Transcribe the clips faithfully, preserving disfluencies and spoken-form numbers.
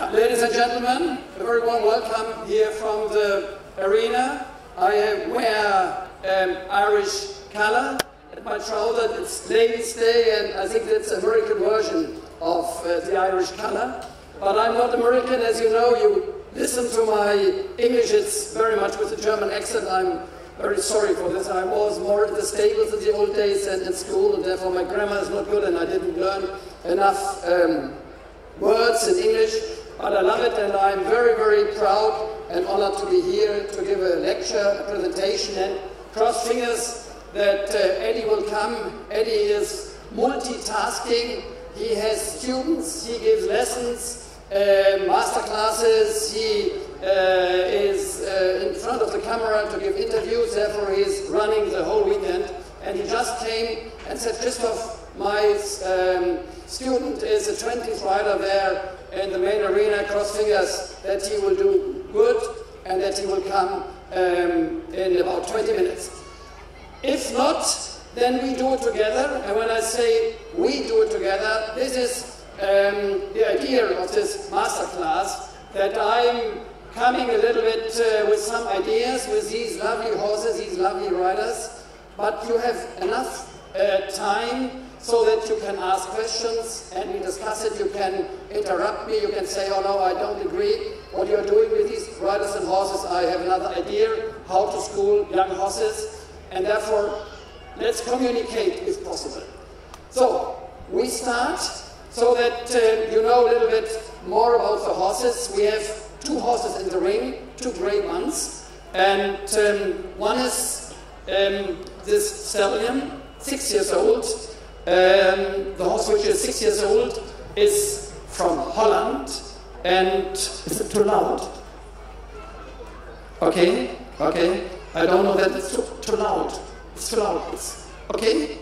Yeah, ladies and gentlemen, a very warm welcome here from the arena. I wear um, Irish color at my trousers. It's Ladies' Day, and I think it's an American version of uh, the Irish color. But I'm not American, as you know. You listen to my English, it's very much with a German accent. I'm very sorry for this. I was more in the stables in the old days and in school, and therefore my grammar is not good, and I didn't learn enough um, words in English. But I love it, and I'm very, very proud and honored to be here to give a lecture, a presentation, and cross fingers that uh, Eddie will come. Eddie is multitasking. He has students, he gives lessons, uh, master classes, he uh, is uh, in front of the camera to give interviews, therefore he's running the whole weekend. And he just came and said, Christoph, my um, student is a twentieth rider there in the main arena. Cross fingers that he will do good and that he will come um, in about twenty minutes. If not, then we do it together. And when I say we do it together, this is um, the idea of this masterclass, that I'm coming a little bit uh, with some ideas with these lovely horses, these lovely riders, but you have enough uh, time so that you can ask questions and we discuss it. You can interrupt me, you can say, oh no, I don't agree what you're doing with these riders and horses. I have another idea how to school young horses, and therefore let's communicate if possible. So we start so that uh, you know a little bit more about the horses. We have two horses in the ring, two great ones, and um, one is um, this stallion, six years old. Um, the horse which is six years old is from Holland, and is it too loud? Okay, okay. I don't know that it's too, too loud. It's too loud. It's, okay,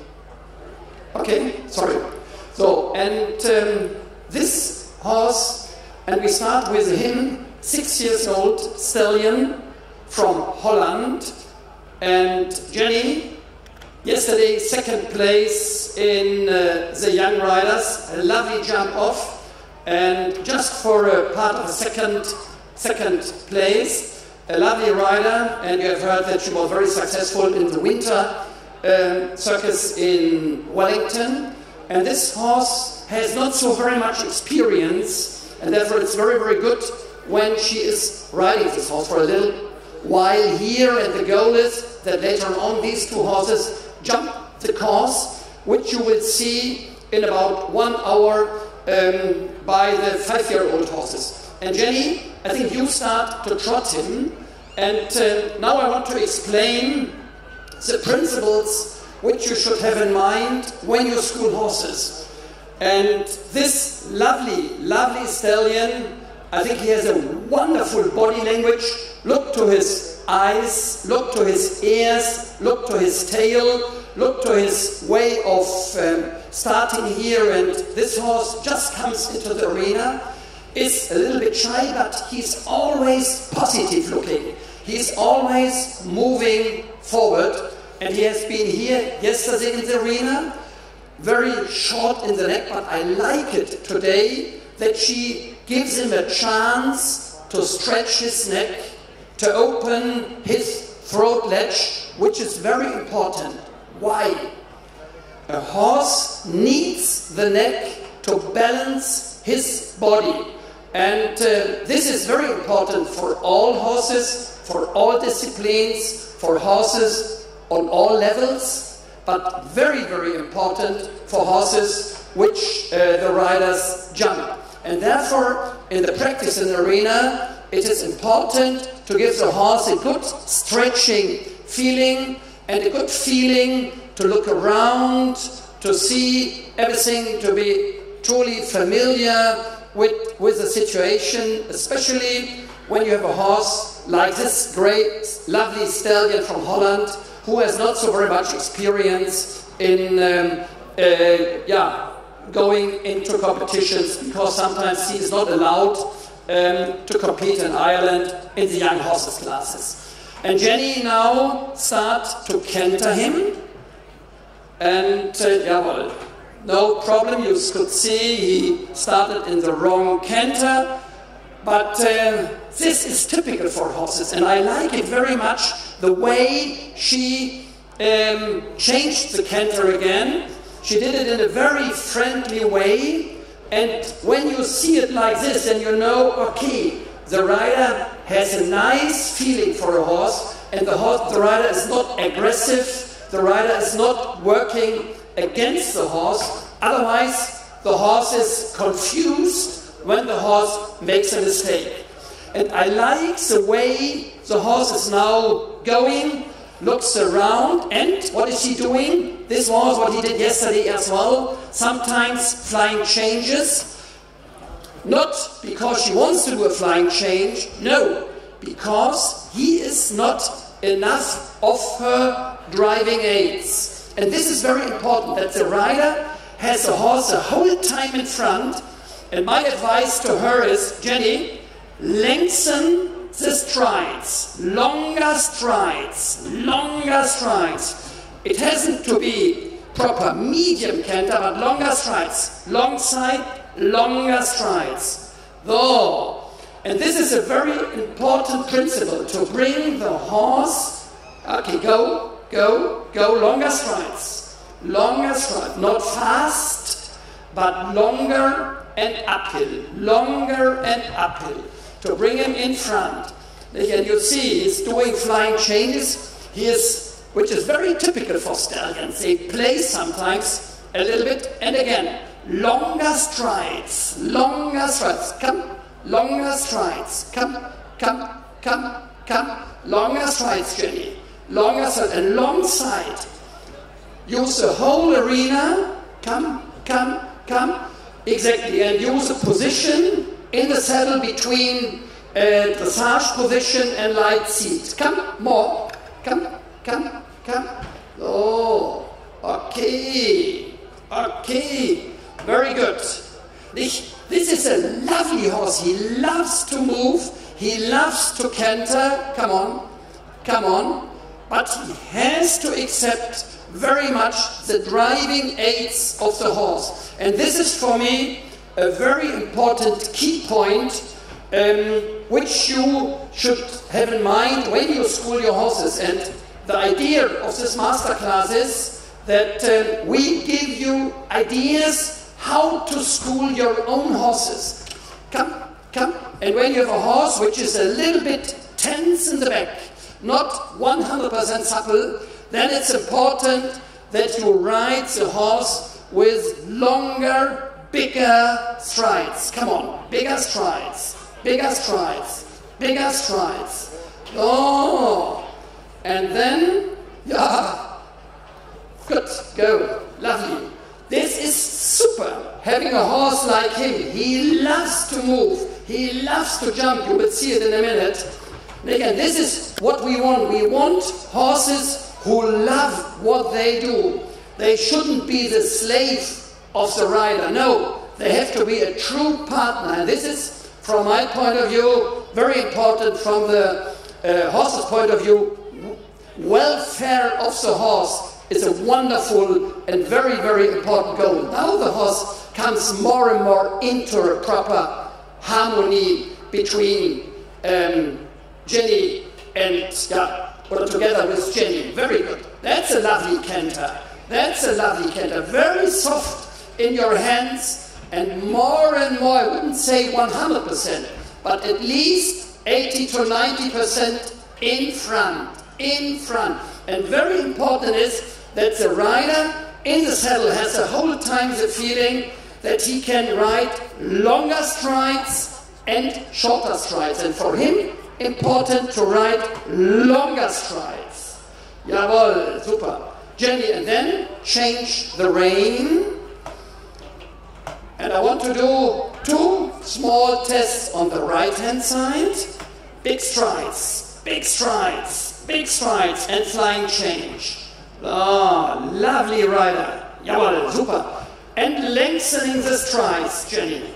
okay. Sorry. So and um, this horse, and we start with him, six years old stallion from Holland, and Jenny. Yesterday, second place in uh, the young riders, a lovely jump off, and just for a part of the second, second place, a lovely rider, and you have heard that she was very successful in the winter um, circus in Wellington, and this horse has not so very much experience, and therefore it's very, very good when she is riding this horse for a little while here, and the goal is that later on these two horses jump the course, which you will see in about one hour um, by the five-year-old horses. And Jenny, I think you start to trot him, and uh, now I want to explain the principles which you should have in mind when you school horses. And this lovely, lovely stallion, I think he has a wonderful body language. Look to his eyes, look to his ears, look to his tail, look to his way of um, starting here, and this horse just comes into the arena, is a little bit shy, but he's always positive looking. He's always moving forward, and he has been here yesterday in the arena, very short in the neck, but I like it today that she gives him a chance to stretch his neck, to open his throat ledge, which is very important. Why? A horse needs the neck to balance his body. And uh, this is very important for all horses, for all disciplines, for horses on all levels, but very, very important for horses which uh, the riders jump. And therefore, in the practice in the arena, it is important to give the horse a good stretching feeling and a good feeling to look around, to see everything, to be truly familiar with, with the situation, especially when you have a horse like this great, lovely stallion from Holland, who has not so very much experience in um, uh, yeah, going into competitions, because sometimes he is not allowed um, to compete in Ireland in the young horses classes. And Jenny now starts to canter him, and uh, yeah, well, no problem, you could see he started in the wrong canter, but uh, this is typical for horses, and I like it very much, the way she um, changed the canter again. She did it in a very friendly way, and when you see it like this, then you know, okay, the rider has a nice feeling for a horse, and the, horse, the rider is not aggressive, the rider is not working against the horse, otherwise the horse is confused when the horse makes a mistake. And I like the way the horse is now going, looks around, and what is he doing? This was what he did yesterday as well, sometimes flying changes. Not because she wants to do a flying change, no, because he is not enough of her driving aids. And this is very important, that the rider has the horse the whole time in front. And my advice to her is, Jenny, lengthen the strides, longer strides, longer strides. It hasn't to be proper medium canter, but longer strides, long side, longer strides. Though, and this is a very important principle, to bring the horse, okay, go, go, go, longer strides, longer strides, not fast, but longer and uphill, longer and uphill, to bring him in front. And you see, he's doing flying changes, he is, which is very typical for stallions. They play sometimes a little bit, and again, longer strides, longer strides, come, longer strides, come, come, come, come, longer strides, Jenny, longer strides, and long side. Use the whole arena, come, come, come, exactly, and use a position in the saddle between uh, dressage position and light seat. Come, more, come, come, come, oh, okay, okay. Very good. This is a lovely horse. He loves to move. He loves to canter. Come on. Come on. But he has to accept very much the driving aids of the horse. And this is for me a very important key point, um, which you should have in mind when you school your horses. And the idea of this masterclass is that uh, we give you ideas how to school your own horses. Come, come, and when you have a horse which is a little bit tense in the back, not one hundred percent supple, then it's important that you ride the horse with longer, bigger strides. Come on, bigger strides, bigger strides, bigger strides. Oh, and then, yeah, good, go, lovely. This is super, having a horse like him. He loves to move, he loves to jump, you will see it in a minute. And again, this is what we want. We want horses who love what they do. They shouldn't be the slave of the rider. No, they have to be a true partner. And this is, from my point of view, very important from the uh, horse's point of view. Welfare of the horse is a wonderful and very, very important goal. Now the horse comes more and more into a proper harmony between um, Jenny and, yeah, or together with Jenny. Very good. That's a lovely canter. That's a lovely canter. Very soft in your hands, and more and more, I wouldn't say one hundred percent, but at least eighty to ninety percent in front, in front. And very important is that the rider in the saddle has the whole time the feeling that he can ride longer strides and shorter strides. And for him, important to ride longer strides. Jawohl, super. Jenny, and then change the rein. And I want to do two small tests on the right-hand side. Big strides, big strides, big strides, and flying change. Oh, lovely rider. Jawohl, super. And lengthening the strides, Jenny.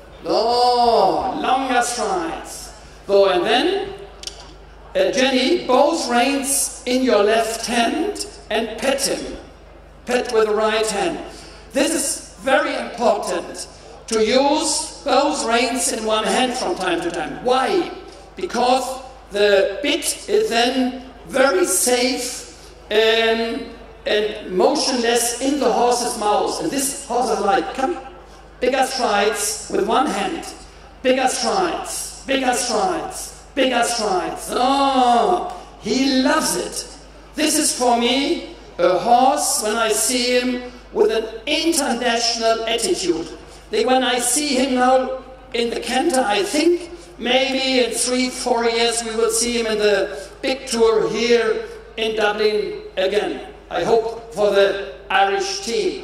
Oh, longer strides. So, and then, uh, Jenny, both reins in your left hand and pet him. Pet with the right hand. This is very important. to use both reins in one hand from time to time. Why? Because the bit is then very safe um, and motionless in the horse's mouth. And this horse is like, come, bigger strides with one hand, bigger strides, bigger strides, bigger strides. Oh, he loves it. This is for me a horse, when I see him, with an international attitude. When I see him now in the canter, I think maybe in three, four years we will see him in the big tour here in Dublin again. I hope for the Irish team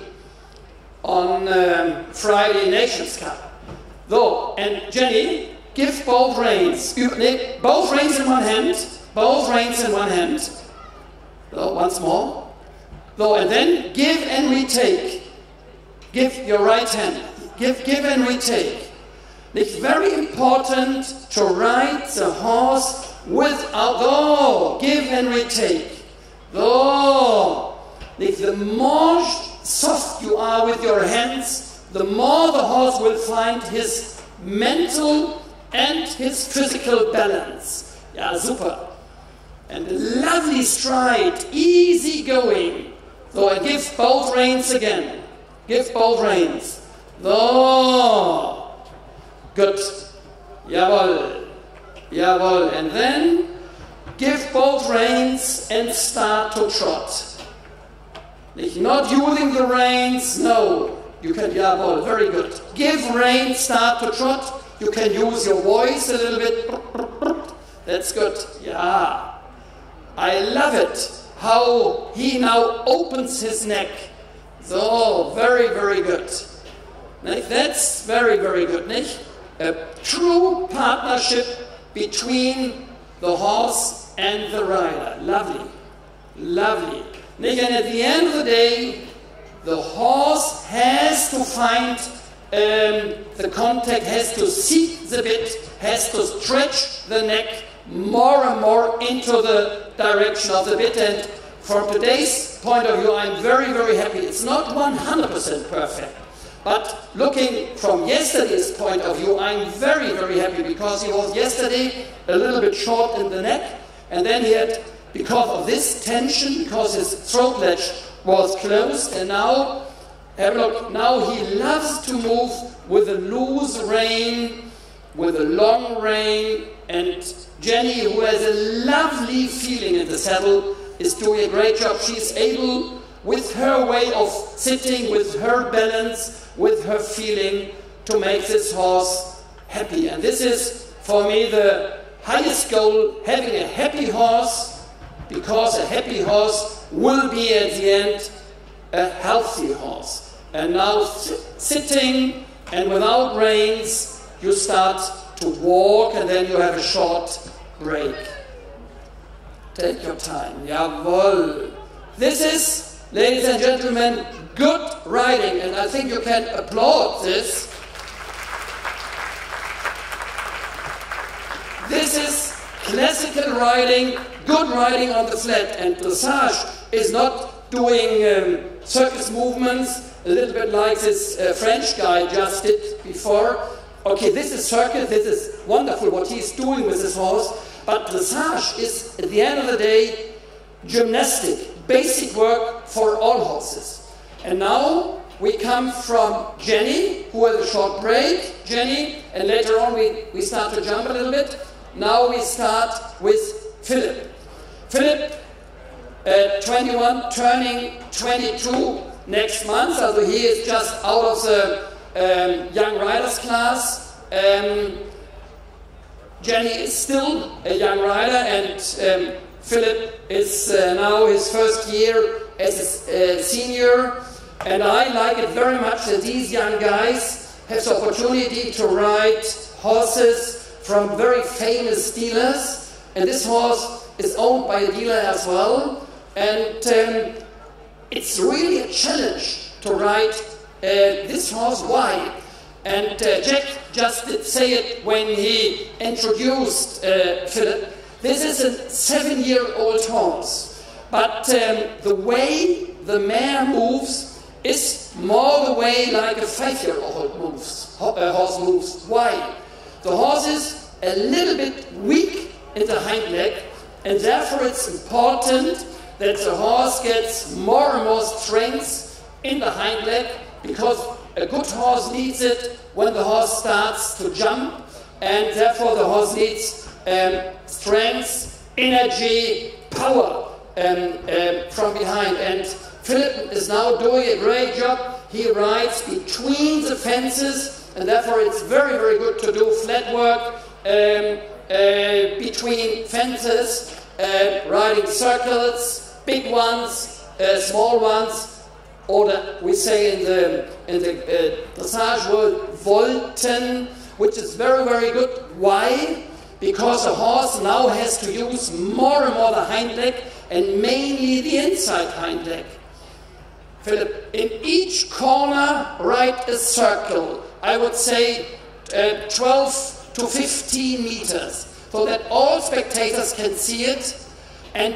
on um, Friday Nations Cup. Though, and Jenny, give both reins. Both reins in one hand. Both reins in one hand. So, once more. Though, and then give and retake. Give your right hand. Give, give and retake. It's very important to ride the horse without, oh, give and retake. Oh, the more soft you are with your hands, the more the horse will find his mental and his physical balance. Yeah, super. And a lovely stride, easy going. So I give both reins again. Give both reins. Oh, good. Jawohl. Jawohl. And then give both reins and start to trot. Not using the reins, no. You can, jawohl, very good. Give reins, start to trot. You can use your voice a little bit. That's good. Yeah. I love it. How he now opens his neck. So, very, very good. That's very, very good, nicht? A true partnership between the horse and the rider. Lovely. Lovely. And at the end of the day, the horse has to find um, the contact, has to seek the bit, has to stretch the neck more and more into the direction of the bit. And from today's point of view, I'm very, very happy. It's not one hundred percent perfect. But looking from yesterday's point of view, I'm very, very happy, because he was yesterday a little bit short in the neck, and then he had, because of this tension, because his throat ledge was closed, and now, have a look, now he loves to move with a loose rein, with a long rein, and Jenny, who has a lovely feeling in the saddle, is doing a great job. She's able, with her way of sitting, with her balance, with her feeling, to make this horse happy. And this is, for me, the highest goal, having a happy horse, because a happy horse will be, at the end, a healthy horse. And now, sitting and without reins, you start to walk, and then you have a short break. Take your time. Jawohl. This is, ladies and gentlemen, good riding, and I think you can applaud this. This is classical riding, good riding on the flat, and dressage is not doing um, circus movements, a little bit like this uh, French guy just did before. Okay, this is circus, this is wonderful what he's doing with his horse, but dressage is, at the end of the day, gymnastic, basic work for all horses. And now we come from Jenny, who has a short break, Jenny, and later on we, we start to jump a little bit. Now we start with Philip. Philip, uh, twenty-one, turning twenty-two next month, so he is just out of the um, young riders class. Um, Jenny is still a young rider, and um, Philip is uh, now his first year as a uh, senior. And I like it very much that these young guys have the opportunity to ride horses from very famous dealers. And this horse is owned by a dealer as well. And um, it's really a challenge to ride uh, this horse. Why? And uh, Jack just did say it when he introduced uh, Philip. This is a seven-year-old horse. But um, the way the mare moves is more the way like a five-year-old moves, uh, horse moves. Why? The horse is a little bit weak in the hind leg, and therefore it's important that the horse gets more and more strength in the hind leg, because a good horse needs it when the horse starts to jump, and therefore the horse needs um, strength, energy, power um, um, from behind. And Philip is now doing a great job. He rides between the fences, and therefore it's very, very good to do flat work um, uh, between fences, uh, riding circles, big ones, uh, small ones, or the, we say in the, in the uh, dressage world, Volten, which is very, very good. Why? Because a horse now has to use more and more the hind leg, and mainly the inside hind leg. Philip, in each corner, ride a circle. I would say uh, twelve to fifteen meters, so that all spectators can see it. And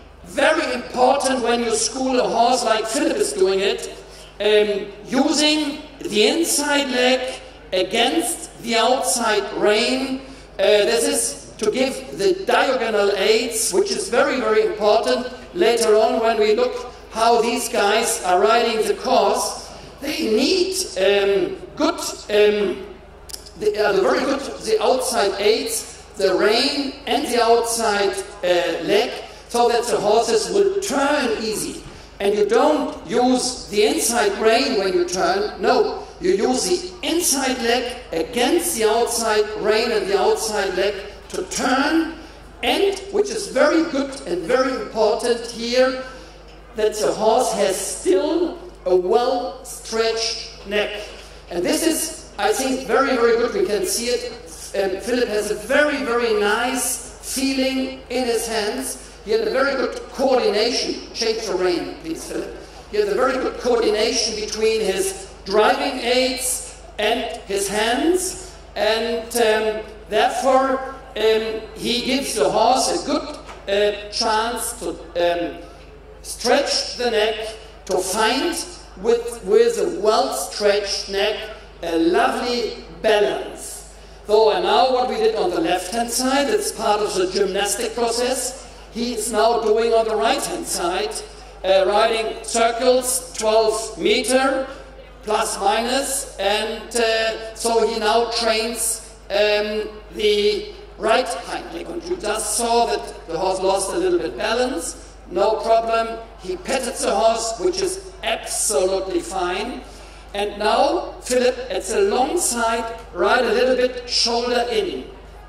very important when you school a horse like Philip is doing it, um, using the inside leg against the outside rein. Uh, this is to give the diagonal aids, which is very, very important later on when we look how these guys are riding the course. They need um, good, um, the, uh, the very good, the outside aids, the rein and the outside uh, leg, so that the horses will turn easy. And you don't use the inside rein when you turn, no. You use the inside leg against the outside rein and the outside leg to turn, and, which is very good and very important here, that the horse has still a well-stretched neck. And this is, I think, very, very good. We can see it. Um, Philip has a very, very nice feeling in his hands. He had a very good coordination. Change the rein, please, Philip. He had a very good coordination between his driving aids and his hands, and um, therefore um, he gives the horse a good uh, chance to um, stretch the neck, to find with, with a well-stretched neck a lovely balance. So, and now what we did on the left-hand side, it's part of the gymnastic process. He is now doing on the right-hand side, uh, riding circles, twelve meter, plus minus, and uh, so he now trains um, the right hind leg. And you just saw that the horse lost a little bit balance, no problem. He petted the horse, which is absolutely fine. And now, Philip, at the long side, ride a little bit shoulder in.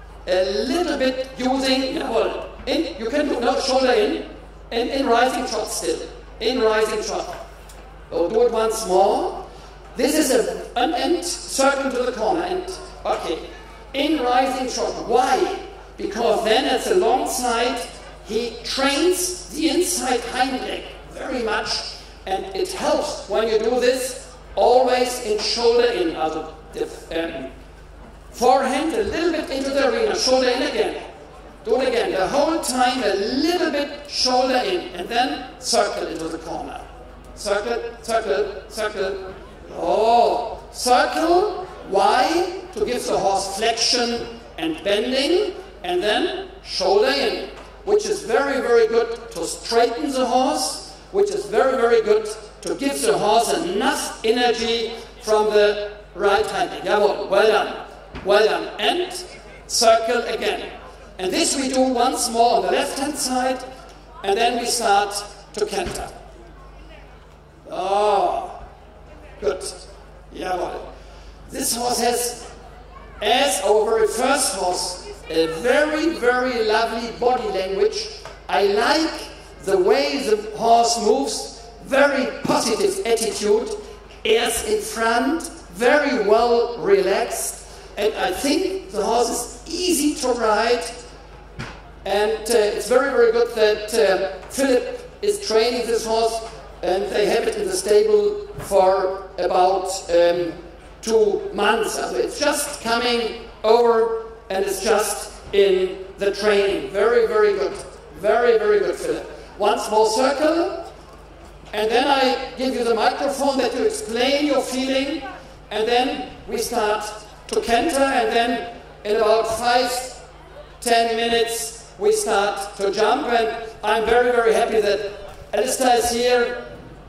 A little bit using, jawohl, in, you can do, no, shoulder in, and in rising trot still, in rising trot. So do it once more. This is a, an end circle to the corner, and okay, in rising trot. Why? Because then at the long side, he trains the inside hind leg very much, and it helps when you do this always in shoulder in, also the um, forehand a little bit into the arena, shoulder in again. Do it again, the whole time a little bit shoulder in, and then circle into the corner. Circle, circle, circle. Oh, circle. Why? To give the horse flexion and bending, and then shoulder in, which is very, very good to straighten the horse, which is very, very good to give the horse enough energy from the right hand. Jawohl, well done, well done. And circle again. And this we do once more on the left-hand side, and then we start to canter. Oh, good. Jawohl. This horse has, as our very first horse, a very, very lovely body language. I like the way the horse moves, very positive attitude, ears in front, very well relaxed, and I think the horse is easy to ride, and uh, it's very, very good that uh, Philip is training this horse, and they have it in the stable for about um, two months. So it's just coming over, and it's just in the training. Very, very good. Very, very good, Philip. Once more circle. and then I give you the microphone that you explain your feeling, and then we start to canter, and then in about five, ten minutes we start to jump. And I'm very, very happy that Alistair is here,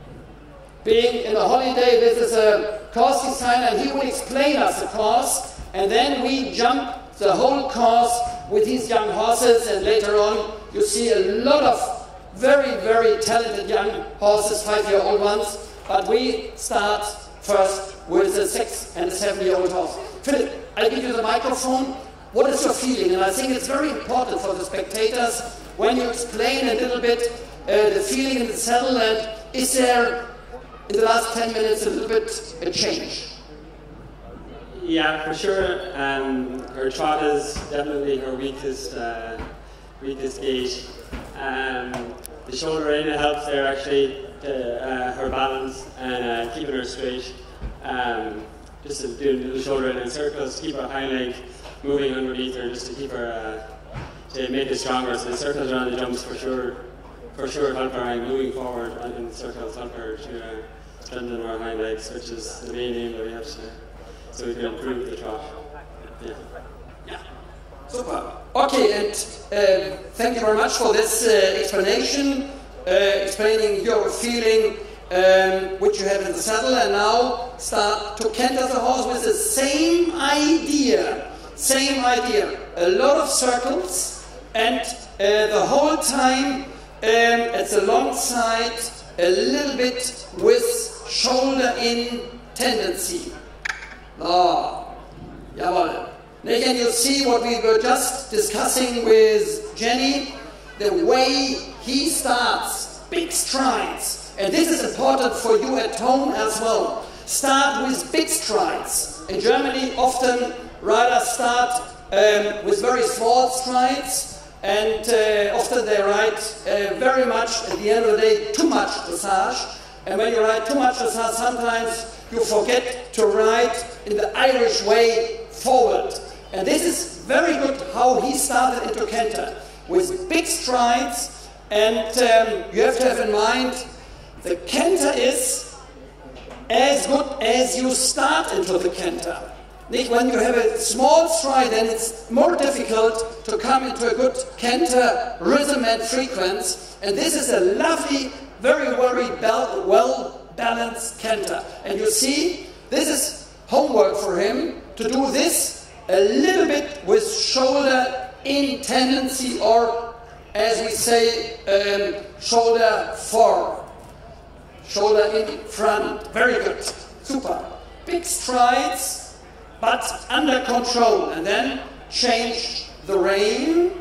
being in a holiday. This is a course designer, and he will explain us the course, and then we jump the whole course with these young horses, and later on you see a lot of very, very talented young horses, five-year-old ones, but we start first with a six and a seven-year-old horse. Philip, I give you the microphone. What is your feeling? And I think it's very important for the spectators when you explain a little bit uh, the feeling in the saddle, and is there in the last ten minutes a little bit a change? Yeah, for sure. Um, her trot is definitely her weakest, uh, weakest gait. Um, the shoulder in helps there actually to uh, her balance and uh, keeping her straight. Um, just to do the shoulder in in circles, keep her hind leg moving underneath her, just to keep her uh, to make it stronger. So the circles around the jumps for sure, for sure help her, and moving forward in the circles help her to uh, strengthen her hind legs, which is the main aim that we have to. So we can improve the trot. Yeah. Yeah. Super. Okay, and uh, thank you very much for this uh, explanation, uh, explaining your feeling um, which you have in the saddle, and now start to canter the horse with the same idea. Same idea. A lot of circles, and uh, the whole time um, at the long side, a little bit with shoulder in tendency. Ah, jawohl. And you see what we were just discussing with Jenny, the way he starts, big strides. And this is important for you at home as well. Start with big strides. In Germany, often riders start um, with very small strides, and uh, often they ride uh, very much, at the end of the day, too much dressage. And when you ride too much dressage, sometimes you forget to ride in the Irish way forward. And this is very good how he started into canter, with big strides, and um, you have to have in mind, the canter is as good as you start into the canter. When you have a small stride, then it's more difficult to come into a good canter rhythm and frequency, and this is a lovely, very, very well-balanced canter. And you see, this is homework for him, to do this a little bit with shoulder in tendency, or as we say, um, shoulder forward, shoulder in front. Very good, super. Big strides, but under control, and then change the rein.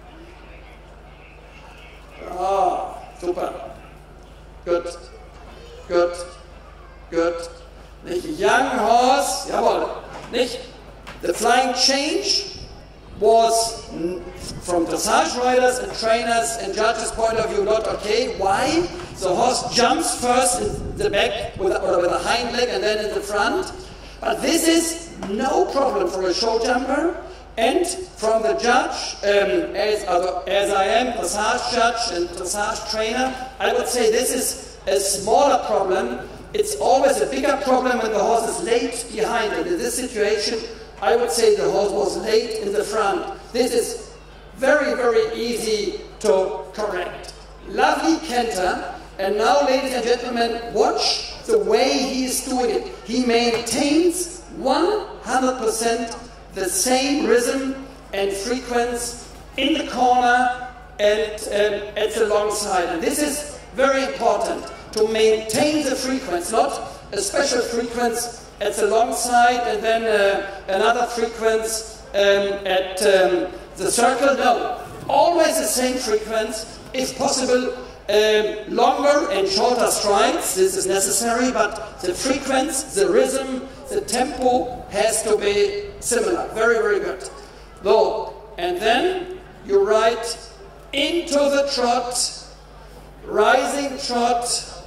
Ah, super. Good, good, good. Nicht? Young horse, jawohl. Nicht? The flying change was, from dressage riders and trainers and judges' point of view, not okay. Why? The horse jumps first in the back with, or with the hind leg and then in the front. But this is no problem for a show jumper. And from the judge, um, as, uh, as I am dressage judge and dressage trainer, I would say this is a smaller problem. It's always a bigger problem when the horse is late behind. And in this situation, I would say the horse was late in the front. This is very, very easy to correct. Lovely canter. And now, ladies and gentlemen, watch the way he is doing it. He maintains one hundred percent the same rhythm and frequency in the corner and um, at the long side. And this is very important, to maintain the frequency, not a special frequency at the long side and then uh, another frequency um, at um, the circle. No, always the same frequency, if possible. Um, longer and shorter strides, this is necessary, but the frequency, the rhythm, the tempo has to be similar. Very, very good. So, and then you ride into the trot, rising trot,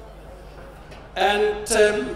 and um,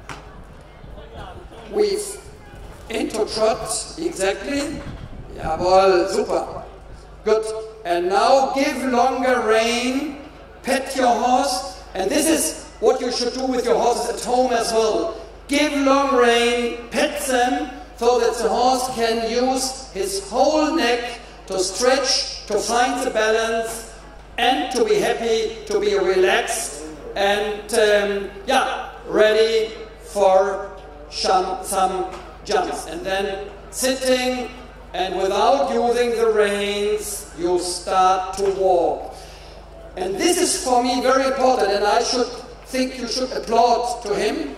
with into trot, exactly. Jawohl, super. Good. And now give longer rein, pet your horse, And this is what you should do with your horses at home as well. Give long rein, pet them, so that the horse can use his whole neck to stretch, to find the balance, and to be happy, to be relaxed, and um, yeah, ready for some, some jumps. And then sitting, and without using the reins, you start to walk. And this is for me very important, and I should think you should applaud to him,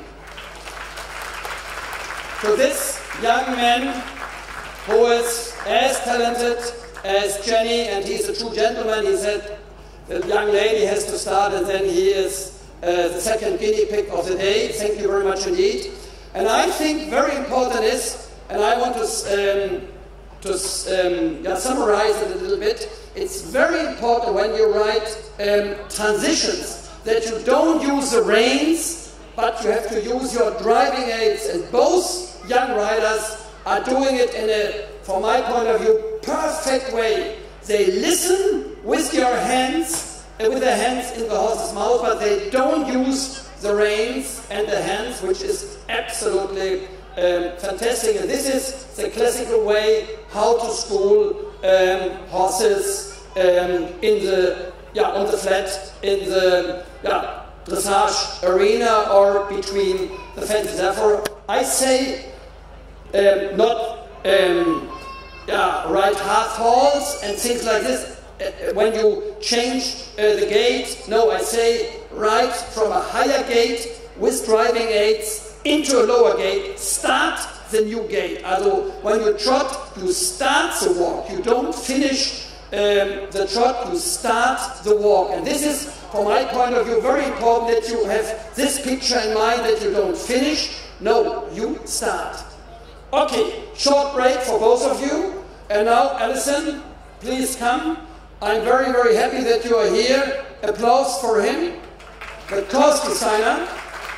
to this young man who is as talented as Jenny, and he's a true gentleman. He said the young lady has to start, and then he is uh, the second guinea pig of the day. Thank you very much indeed. And I think very important is, and I want to, um, to um, yeah, summarize it a little bit, it's very important when you write um, transitions that you don't use the reins, but you have to use your driving aids, and both young riders are doing it in a, from my point of view, perfect way. They listen with your hands, uh, with their hands in the horse's mouth, but they don't use the reins and the hands, which is absolutely um, fantastic. And this is the classical way how to school um, horses um, in the, yeah, on the flat, in the yeah, dressage arena or between the fences. Therefore, I say um, not um, yeah, ride half halls and things like this. Uh, when you change uh, the gate, no, I say ride from a higher gate with driving aids into a lower gate, start the new gate. Also, when you trot, you start the walk. You don't finish um, the trot, you start the walk. And this is, from my point of view, very important that you have this picture in mind, that you don't finish. No, you start. Okay, short break for both of you. And now, Alison, please come. I'm very, very happy that you are here. Applause for him, the course designer.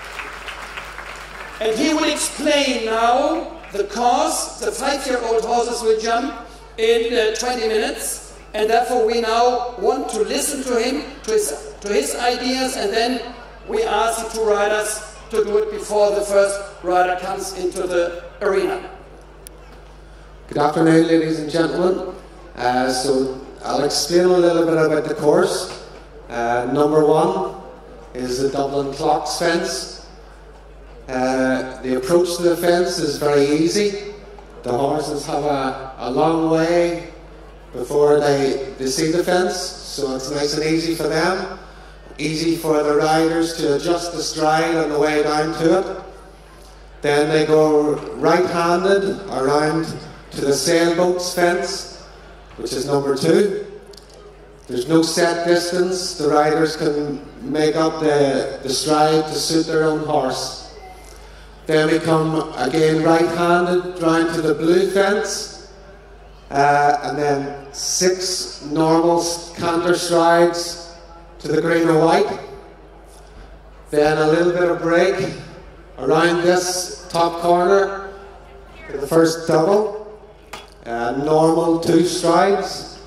And he will explain now the course. The five-year-old horses will jump in uh, twenty minutes. And therefore we now want to listen to him, to his, to his ideas, and then we ask the two riders to do it before the first rider comes into the arena. Good afternoon, ladies and gentlemen. Uh, so I'll explain a little bit about the course. Uh, number one is the Dublin Clocks fence. Uh, the approach to the fence is very easy. The horses have a, a long way before they, they see the fence, so it's nice and easy for them. Easy for the riders to adjust the stride on the way down to it. Then they go right-handed around to the sailboats fence, which is number two. There's no set distance. The riders can make up the, the stride to suit their own horse. Then we come again right-handed round to the blue fence, uh, and then six normal canter strides to the green and white. Then a little bit of break around this top corner to the first double. Uh, normal two strides,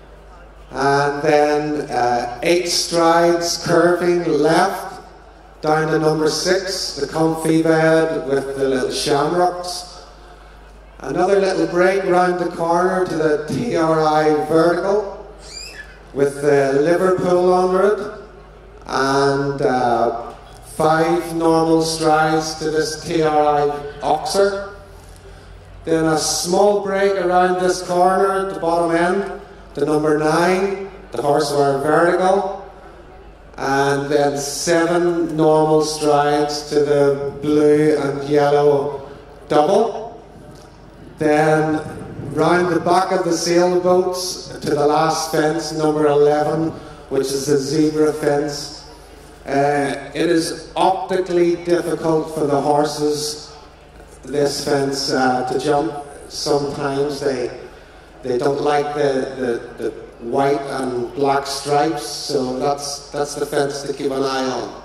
and then uh, eight strides curving left down to number six, the comfy bed with the little shamrocks. Another little break round the corner to the T R I vertical with the Liverpool under it, and uh, five normal strides to this T R I Oxer. Then a small break around this corner at the bottom end to number nine, the Horseware vertical, and then seven normal strides to the blue and yellow double. Then round the back of the sailboats to the last fence, number eleven, which is the zebra fence. Uh, it is optically difficult for the horses, this fence, uh, to jump. Sometimes they they don't like the, the, the white and black stripes, so that's that's the fence to keep an eye on.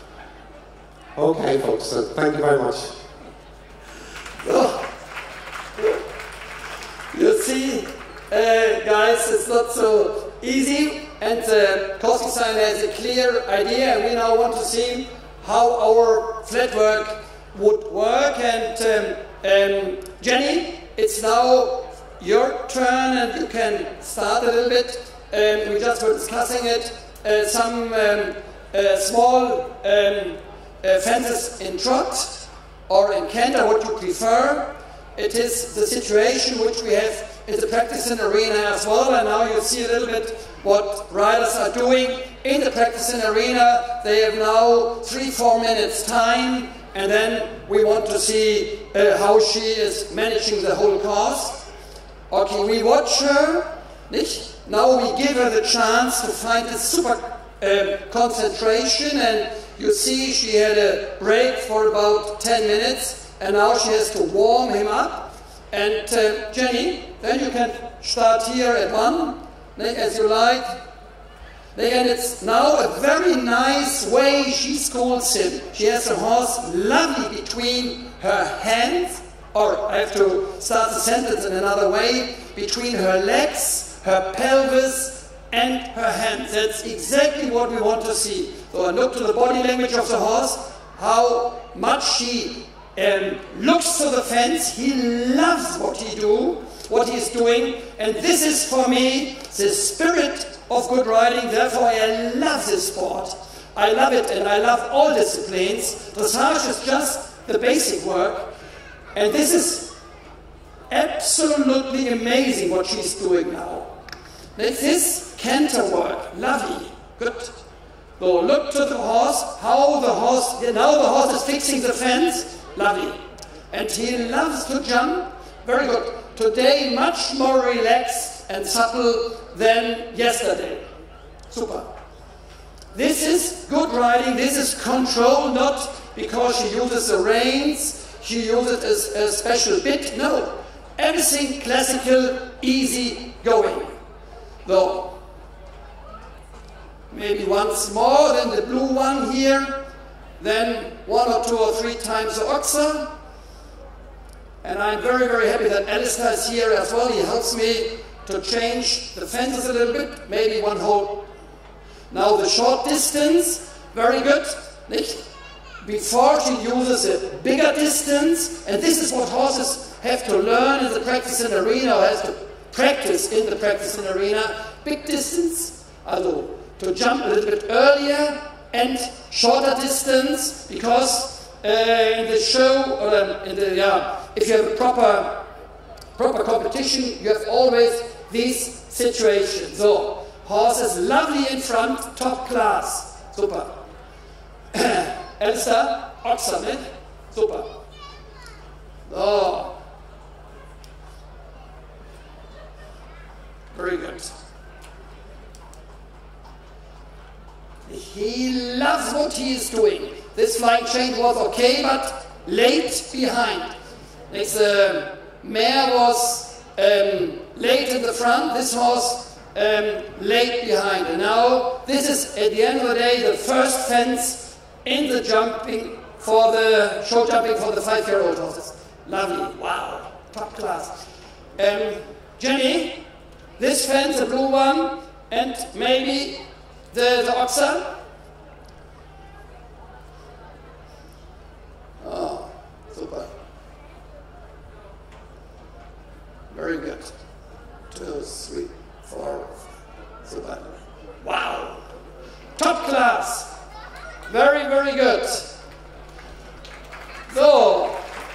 Okay, folks, so thank you very much. Oh. You see, uh, guys, it's not so easy. and the course designer has a clear idea, and we now want to see how our flat work would work. And um, um, Jenny, it's now your turn, and you can start a little bit. Um, we just were discussing it. Uh, some um, uh, small um, uh, fences in trot or in canter, what you prefer. It is the situation which we have in the practicing arena as well, and now you see a little bit what riders are doing in the practicing arena. They have now three, four minutes time, and then we want to see uh, how she is managing the whole course. Okay, we watch her, nicht? Now we give her the chance to find a super um, concentration, and you see she had a break for about ten minutes, and now she has to warm him up. And uh, Jenny, then you can start here at one, as you like. And it's now a very nice way she schools him. She has a horse lovely between her hands, or I have to start the sentence in another way, between her legs, her pelvis, and her hands. That's exactly what we want to see. So I look to the body language of the horse, how much she um, looks to the fence. He loves what he do, what he's doing, and this is for me the spirit of good riding. Therefore I love this sport. I love it, and I love all disciplines. Dressage is just the basic work, and this is absolutely amazing what she's doing now. Like this canter work, lovely, good. So look to the horse, how the horse, now the horse is fixing the fence, lovely. And he loves to jump, very good. Today much more relaxed and subtle than yesterday. Super. This is good riding, this is control, not because she uses the reins, she uses a, a special bit, no. Everything classical, easy going. Though, maybe once more than the blue one here, then one or two or three times the oxer. And I'm very, very happy that Alistair is here as well. He helps me to change the fences a little bit, maybe one hole. Now the short distance, very good. Nicht? Before she uses a bigger distance, and this is what horses have to learn in the practicing arena, or has to practice in the practicing arena. Big distance, also to jump a little bit earlier, and shorter distance, because uh, in the show, or in the, yeah, if you have a proper, proper competition, you have always these situations. So, horse is lovely in front, top class, super. Elster, Oxer, ne? Super. So. Very good. He loves what he is doing. This flying chain was okay, but late behind. Next, uh, mare was um, late in the front, this horse um, late behind. And now, this is, at the end of the day, the first fence in the jumping for the show jumping for the five-year-old horses. Lovely, wow, top class. Um, Jenny, this fence, the blue one, and maybe the, the oxer. Oh, super. Very good. Two, three, four. Super. Wow. Top class. Very, very good. So,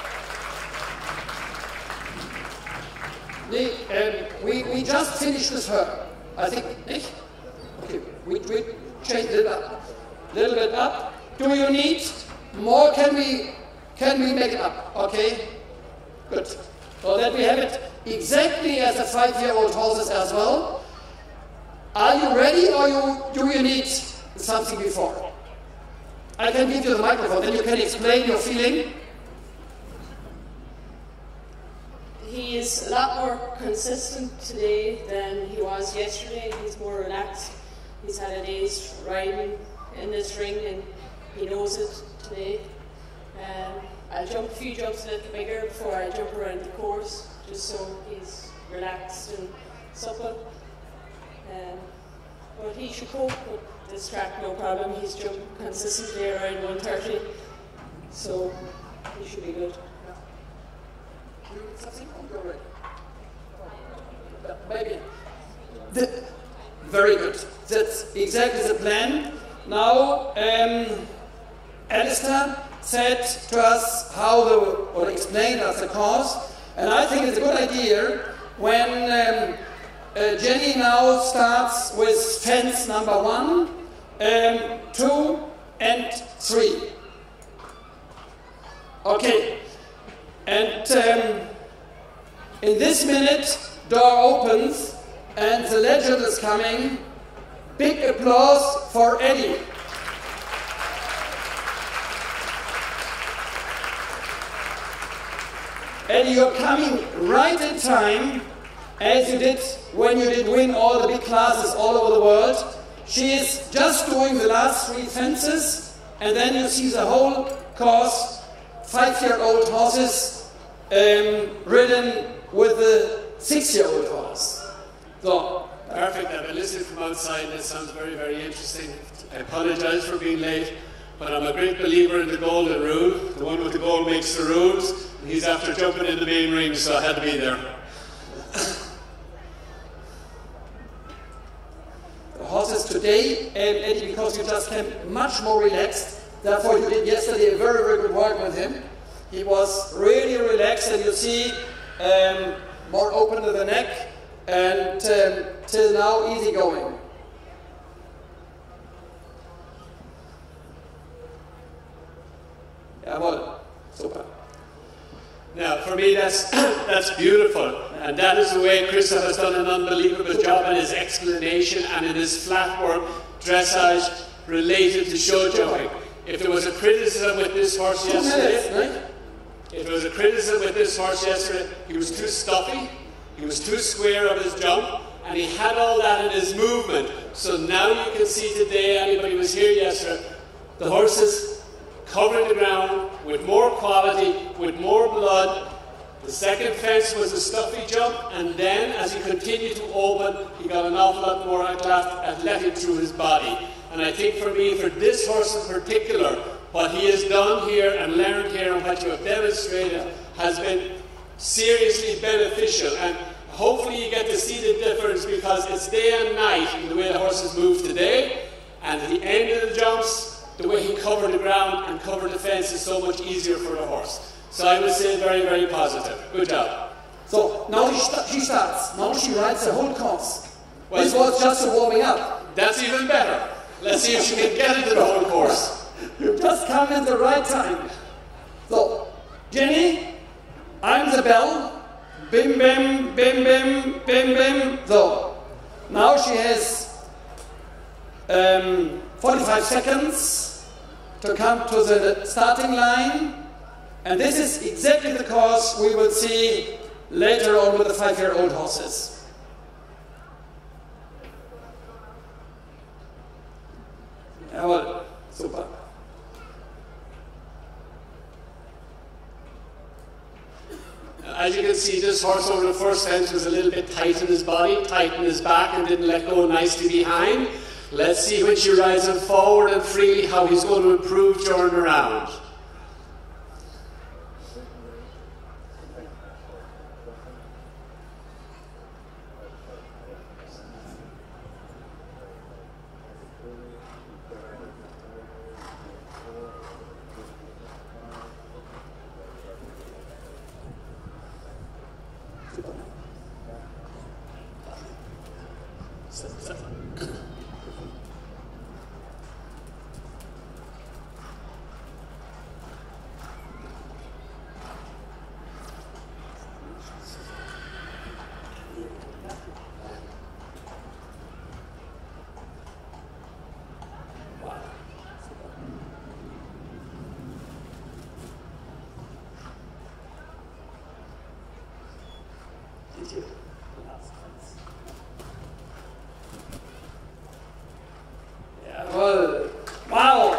the, um, we, we just finished with her. I think, nicht? Okay, we, we changed it up. A little bit up. Do you need more? Can we, can we make it up? Okay? Good. So that we have it exactly as a five-year-old horses as well. Are you ready, or you, do you need something before? I can give you the microphone, then you can explain your feeling. He is a lot more consistent today than he was yesterday. He's more relaxed. He's had a day's riding in this ring, and he knows it today. Um, I'll jump a few jumps a little bigger before I jump around the course, just so he's relaxed and supple. Um, but he should cope with this track, no problem. He's jumped consistently around one thirty, so he should be good. Maybe. The, very good. That's exactly the plan. Now, um, Alistair said to us how the, or explained us the course, and I think it's a good idea when um, uh, Jenny now starts with fence number one, um, two, and three. Okay, and um, in this minute, door opens and the legend is coming. Big applause for Eddie. Eddie, you're coming right in time, as you did when you did win all the big classes all over the world. She is just doing the last three fences, and then you see the whole course, five-year-old horses um, ridden with the six-year-old horse. So, perfect. I've been listening from outside. This sounds very, very interesting. I apologise for being late, but I'm a great believer in the golden rule. The one with the goal makes the rules. And he's after jumping in the main ring, so I had to be there. The horses today, um, Eddie, because you just came much more relaxed. Therefore, you did yesterday a very, very good work with him. He was really relaxed, and you see um, more open to the neck, and um, till now easy going. Jawohl, super. Now, for me, that's that's beautiful, and that is the way Christoph has done an unbelievable job in his explanation and in his flat work dressage related to show jumping. If there was a criticism with this horse yesterday, if there was a criticism with this horse yesterday, he was too stuffy, he was too square of his jump, and he had all that in his movement. So now you can see today, anybody who was here yesterday, the horses covering the ground with more quality, with more blood. The second fence was a stuffy jump, and then as he continued to open, he got an awful lot more athletic through his body. And I think for me, for this horse in particular, what he has done here and learned here and what you have demonstrated has been seriously beneficial. And hopefully you get to see the difference, because it's day and night in the way the horses move today, and at the end of the jumps, the way he covered the ground and covered the fence is so much easier for the horse. So I would say very, very positive. Good job. So now she, st she starts. Now she rides the whole course. Well, this was just a warming up. That's even better. Let's see if she can get into the whole course. You just come in the right time. So, Jenny, I'm the bell. Bim, bim, bim, bim, bim, bim. So, now she has um, forty-five seconds to come to the starting line. And this is exactly the course we will see later on with the five-year-old horses. Jawohl, super. As you can see, this horse over the first fence was a little bit tight in his body, tight in his back, and didn't let go nicely behind. Let's see when she rides him forward and freely how he's going to improve during the round. Jawohl. Wow.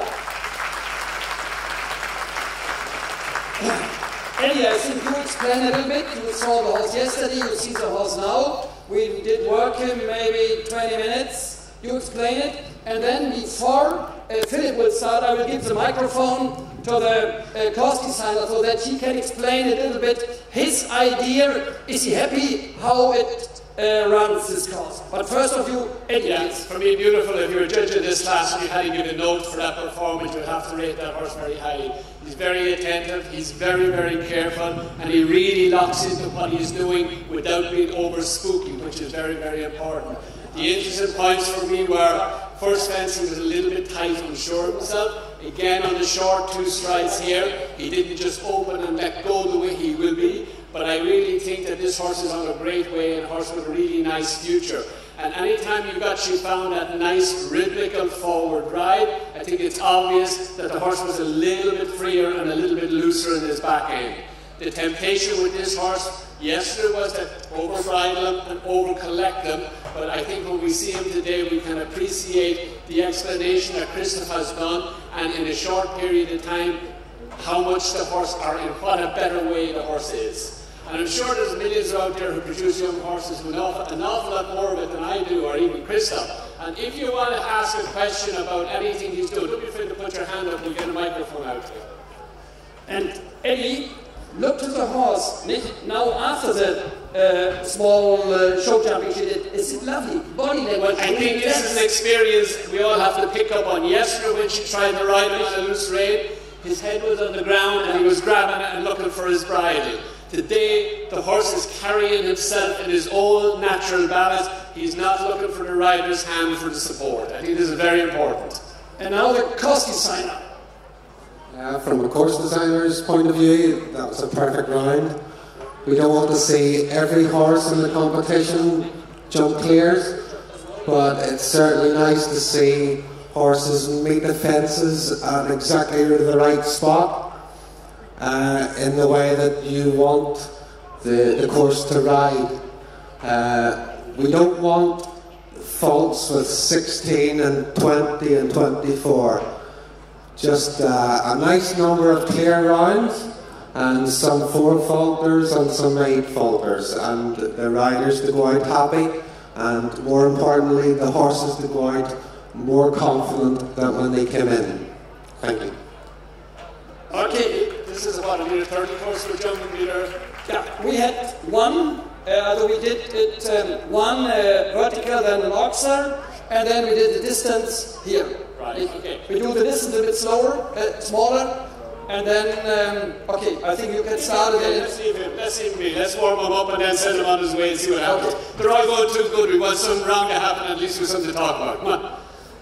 Eddie, I think you explained a little bit. You saw the horse yesterday, you see the horse now. We did work him maybe twenty minutes. you explain it, and then before uh, Philip will start, I will give the microphone to the uh, course designer so that he can explain a little bit his idea. Is he happy how it uh, runs this course? But first of you, Eddie. Yeah, for me, beautiful. If you were judging this class and you had to give a note for that performance, you would have to rate that horse very highly. He's very attentive, he's very, very careful, and he really locks into what he's doing without being over spooky, which is very, very important. The interesting points for me were, first fence, he was a little bit tight, unsure of himself. Again, on the short two strides here, he didn't just open and let go the way he will be, but I really think that this horse is on a great way and a horse with a really nice future. And anytime you got you found that nice rhythmical forward ride, I think it's obvious that the horse was a little bit freer and a little bit looser in his back end. The temptation with this horse yesterday was to over bridle him and over collect him, but I think when we see him today we can appreciate the explanation that Christoph has done, and in a short period of time how much the horse, or in what a better way the horse is. And I'm sure there's millions out there who produce young horses who know an awful lot more of it than I do, or even Christoph. And if you want to ask a question about anything he's doing, don't be afraid to put your hand up, we'll get a microphone out. And Eddie, look to the horse. Now after the uh, small uh, show jumping she did, is it lovely? Body language. I think this is an experience we all have to pick up on. Yesterday when she tried to ride him on a loose rein, his head was on the ground and he was grabbing it and looking for his bridle. Today, the horse is carrying himself in his own natural balance. He's not looking for the rider's hand for the support. I think this is very important. And now the course designer. Uh, from a course designer's point of view, that was a perfect round. We don't want to see every horse in the competition jump clears, but it's certainly nice to see horses meet the fences at exactly the right spot. Uh, in the way that you want the, the course to ride. Uh, we don't want faults with sixteen and twenty and twenty-four. Just uh, a nice number of clear rounds and some four faulters and some eight faulters, and the riders to go out happy, and more importantly the horses to go out more confident than when they came in. Thank you. Okay. This is about a meter thirty course for jumping meter. Yeah, we had one, uh, we did it um, one uh, vertical, then an oxer, and then we did the distance here. Right, we, okay. We do the distance a bit slower, uh, smaller, and then, um, okay, I think you can start again. Let's leave him, let's leave him, let's warm him up and then send him on his way and see what happens. Okay. They're all going too good, we want something wrong to happen, at least we have something to talk about. Come on.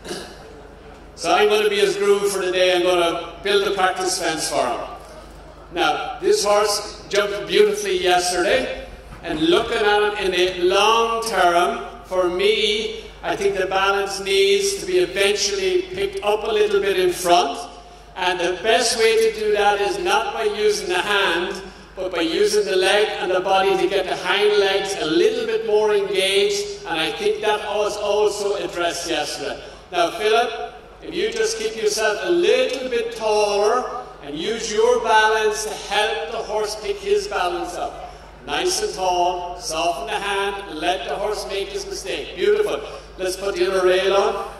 So I'm going to be his groom for the day. I'm going to build a practice fence for him. Now, this horse jumped beautifully yesterday, and looking at him in a long term, for me, I think the balance needs to be eventually picked up a little bit in front, and the best way to do that is not by using the hand, but by using the leg and the body to get the hind legs a little bit more engaged, and I think that was also addressed yesterday. Now, Philip, if you just keep yourself a little bit taller, and use your balance to help the horse pick his balance up. Nice and tall, soften the hand, and let the horse make his mistake. Beautiful. Let's put the inner rail on.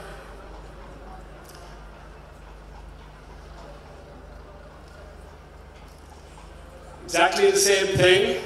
Exactly the same thing.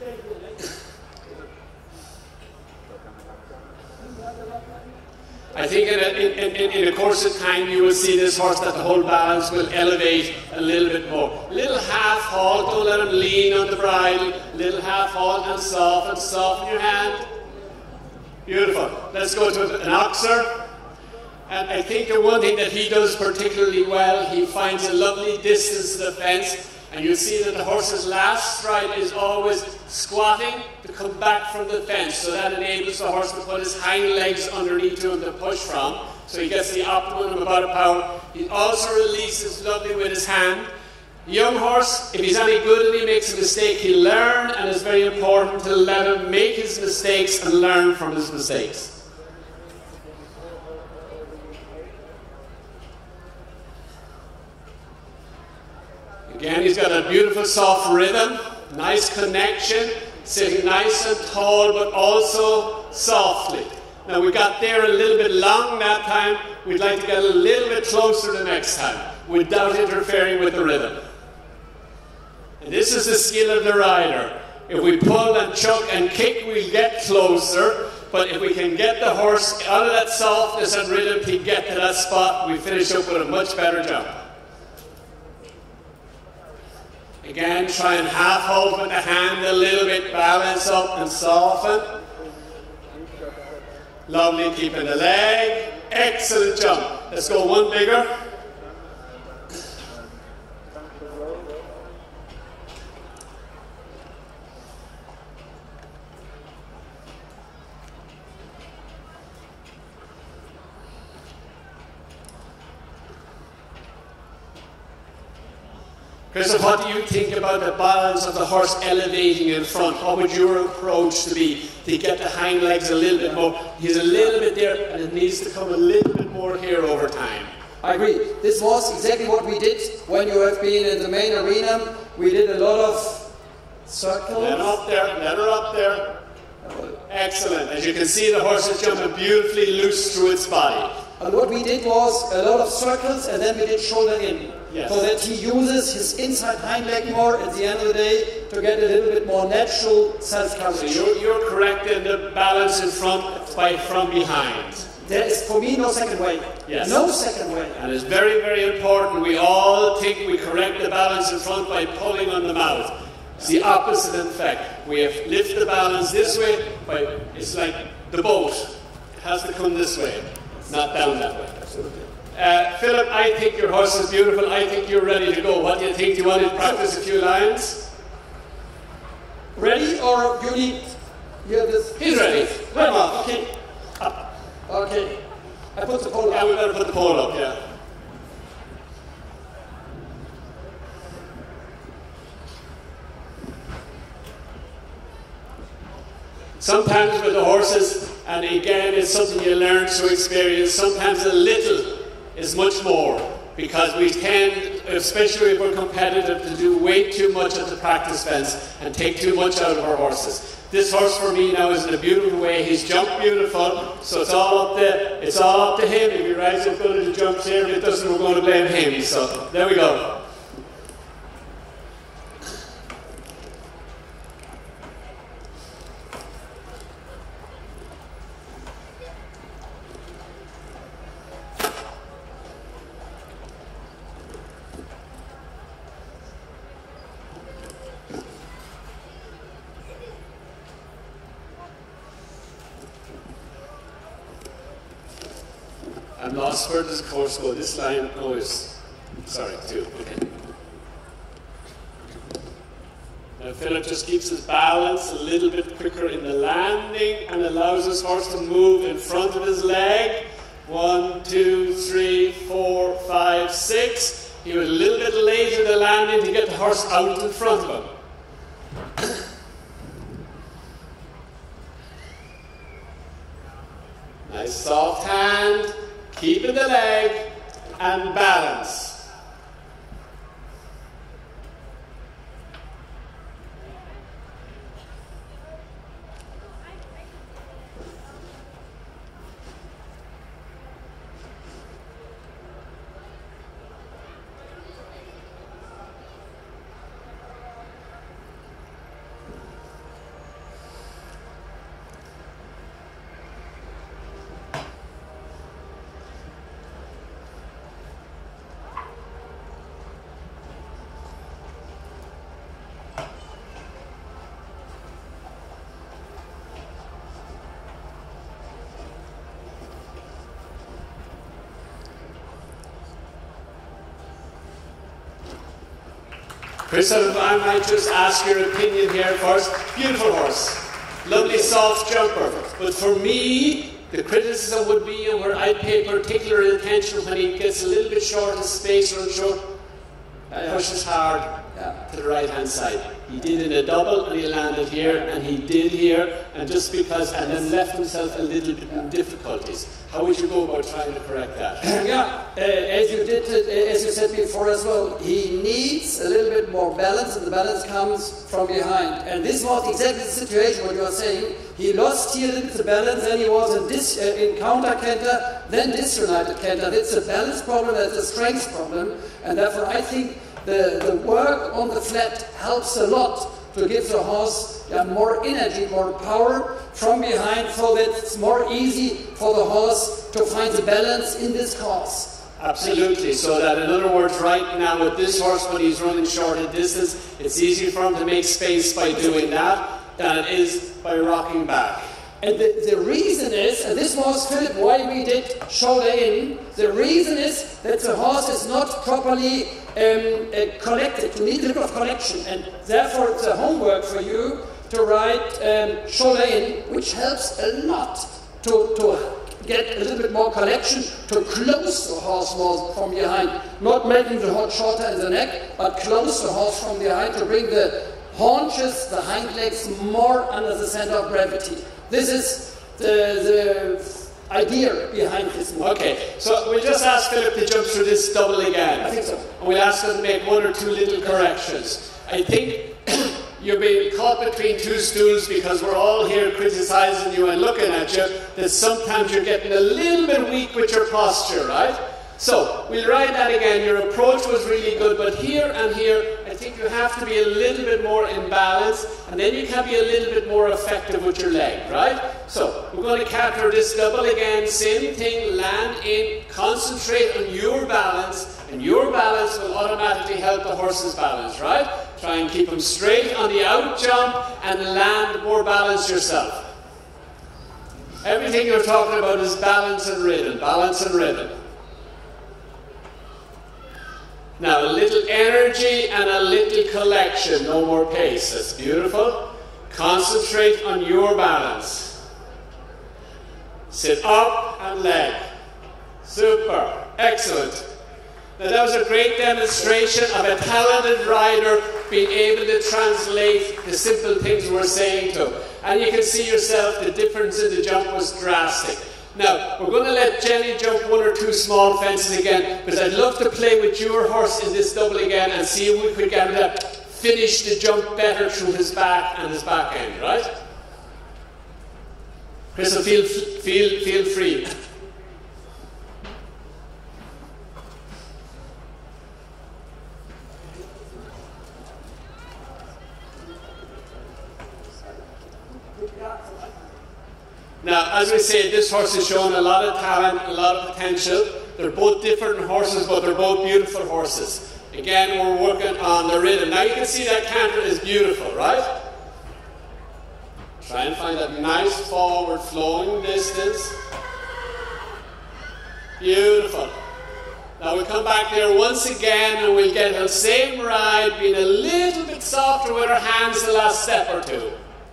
I think in a, in, in, in a course of time you will see this horse that the whole balance will elevate a little bit more. Little half halt, don't let him lean on the bridle. Little half halt and soften, soften your hand. Beautiful. Let's go to an oxer. And I think the one thing that he does particularly well, he finds a lovely distance to the fence. And you'll see that the horse's last stride is always squatting to come back from the fence. So that enables the horse to put his hind legs underneath him to push from. So he gets the optimum amount of power. He also releases lovely with his hand. Young horse, if he's any good and he makes a mistake, he'll learn, and it's very important to let him make his mistakes and learn from his mistakes. Again, he's got a beautiful soft rhythm, nice connection, sitting nice and tall, but also softly. Now we got there a little bit long that time. We'd like to get a little bit closer the next time without interfering with the rhythm. And this is the skill of the rider. If we pull and chuck and kick, we'll get closer. But if we can get the horse out of that softness and rhythm to get to that spot, we finish up with a much better jump. Again, try and half hold with the hand a little bit, balance up and soften. Lovely, keeping the leg. Excellent jump. Let's go one bigger. Christoph, what do you think about the balance of the horse elevating in front? What would your approach to be to get the hind legs a little bit more? He's a little bit there, and it needs to come a little bit more here over time. I agree. This was exactly what we did when you have been in the main arena. We did a lot of circles. Let her up there, let her up there. Excellent. As you can see, the horse is jumping beautifully loose through its body. And what we did was a lot of circles, and then we did shoulder in. Yes. So that he uses his inside hind leg more at the end of the day to get a little bit more natural self-coverage. So you're, you're correct in the balance in front by from behind. There is, for me, no second way. Yes. No second way. And it's very, very important. We all think we correct the balance in front by pulling on the mouth. It's the opposite in fact. We have lift the balance this way, by, it's like the boat. It has to come this way, not down that way. Absolutely. Uh, Philip, I think your horse is beautiful. I think you're ready to go. What do you think? Do you want to practice a few lines? Ready, or you need... You have this... He's ready. Ready. Okay. Up. Okay. I put the pole Yeah, up. we better put the pole up, yeah. Sometimes with the horses, and again, it's something you learn through experience, sometimes a little is much more, because we tend, especially if we're competitive, to do way too much at the practice fence and take too much out of our horses. This horse for me now is in a beautiful way. He's jumped beautiful, so it's all up to, it's all up to him. If he rides up good at the jumps here, if it doesn't, we're going to blame him. So there we go. I'm lost. Where does the course go? This line, oh, is, sorry, two. Okay. Now Philip just keeps his balance a little bit quicker in the landing and allows his horse to move in front of his leg. One, two, three, four, five, six. He was a little bit late in the landing to get the horse out in front of him. Nice soft hand. Keeping the leg and balance. Christoph, I might just ask your opinion here first. Beautiful horse, lovely soft jumper. But for me, the criticism would be, and where I pay particular attention when he gets a little bit short of space or short, uh, pushes hard yeah. to the right hand side. He did in a double and he landed here and he did here, and just because, and then left himself a little bit in difficulties. How would you go about trying to correct that? Yeah, uh, as you did, uh, as you said before as well, he needs a little bit more balance, and the balance comes from behind. And this was exactly the situation what you are saying. He lost here a little bit the balance, then he was in, dis, uh, in counter canter, then disunited canter. That's a balance problem, that's a strength problem, and therefore I think the, the work on the flat helps a lot to give the horse yeah, more energy, more power from behind, so that it's more easy for the horse to find the balance in this course. Absolutely. So that, in other words, right now with this horse, when he's running short in distance, it's easier for him to make space by doing that than it is by rocking back. And the, the reason is, and this was, Philip, why we did shoulder in, the reason is that the horse is not properly um, uh, collected. You need a little of collection, and therefore it's a homework for you to ride um, shoulder in, which helps a lot to, to get a little bit more collection, to close the horse more from behind. Not making the horse shorter in the neck, but close the horse from behind to bring the haunches, the hind legs, more under the center of gravity. This is the, the idea behind this move. Okay, so we'll just ask Philip to jump through this double again. I think so. And we'll ask him to make one or two little corrections. I think you're being caught between two stools because we're all here criticizing you and looking at you, that sometimes you're getting a little bit weak with your posture, right? So, we'll write that again. Your approach was really good, but here and here, I think you have to be a little bit more in balance, and then you can be a little bit more effective with your leg, right? So, we're going to capture this double again. Same thing, land in, concentrate on your balance, and your balance will automatically help the horse's balance, right? Try and keep him straight on the out jump and land more balance yourself. Everything you're talking about is balance and rhythm, balance and rhythm. Now, a little energy and a little collection, no more pace. That's beautiful. Concentrate on your balance. Sit up and leg. Super. Excellent. Now, that was a great demonstration of a talented rider being able to translate the simple things we're saying to him. And you can see yourself the difference in the jump was drastic. Now, we're going to let Jenny jump one or two small fences again, because I'd love to play with your horse in this double again and see if we could get him to finish the jump better through his back and his back end, right? Crystal, feel, feel, feel free. Now, as we say, this horse has shown a lot of talent, a lot of potential. They're both different horses, but they're both beautiful horses. Again, we're working on the rhythm. Now, you can see that canter is beautiful, right? Try and find that nice forward flowing distance. Beautiful. Now, we'll come back there once again, and we'll get the same ride, being a little bit softer with our hands the last step or two.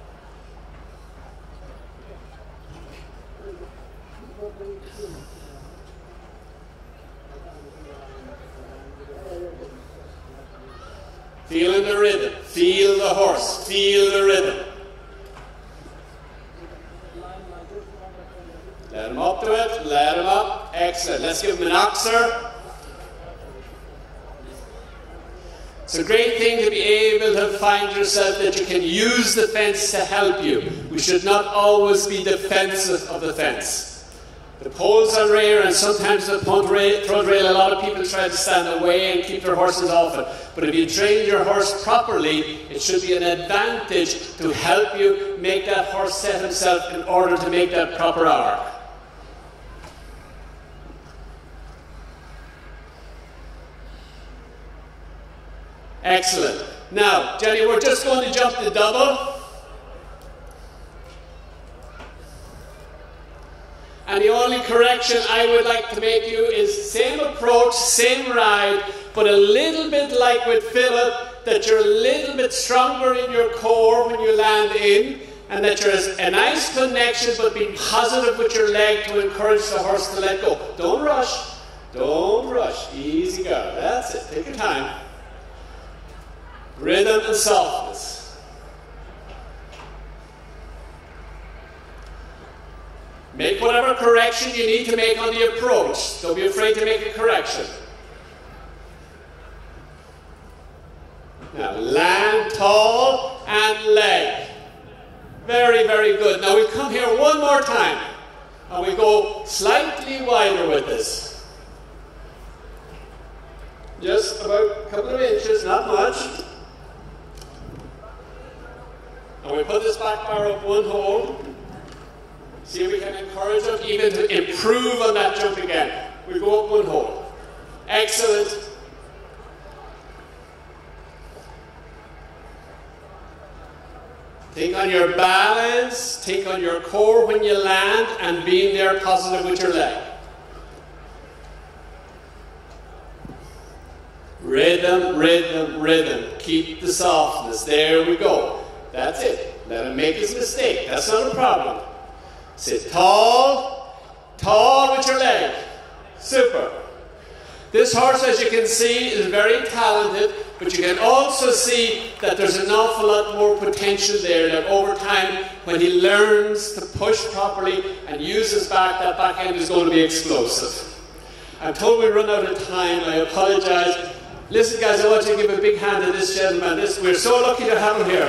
Feeling the rhythm, feel the horse, feel the rhythm. Let him up to it, let him up. Excellent. Let's give him an oxer. It's a great thing to be able to find yourself that you can use the fence to help you. We should not always be defensive of the fence. The poles are rare, and sometimes the front rail, front rail, a lot of people try to stand away and keep their horses off it. But if you train your horse properly, it should be an advantage to help you make that horse set himself in order to make that proper arc. Excellent. Now, Jenny, we're just going to jump the double. And the only correction I would like to make you is same approach, same ride, but a little bit like with Philip, that you're a little bit stronger in your core when you land in, and that there's a nice connection, but be positive with your leg to encourage the horse to let go. Don't rush. Don't rush. Easy go. That's it. Take your time. Rhythm and softness. Make whatever correction you need to make on the approach. Don't be afraid to make a correction. Now, land tall and leg. Very, very good. Now we come here one more time and we go slightly wider with this. Just about a couple of inches, not much. And we put this back bar up one hole. See if we can encourage them even to improve on that jump again. We go up one hole. Excellent. Think on your balance, think on your core when you land, and being there positive with your leg. Rhythm, rhythm, rhythm. Keep the softness. There we go. That's it. Let him make his mistake. That's not a problem. Sit tall, tall with your leg. Super. This horse, as you can see, is very talented, but you can also see that there's an awful lot more potential there, that over time, when he learns to push properly and use his back, that back end is going to be explosive. I'm told we run out of time. I apologize. Listen, guys, I want you to give a big hand to this gentleman. This, we're so lucky to have him here.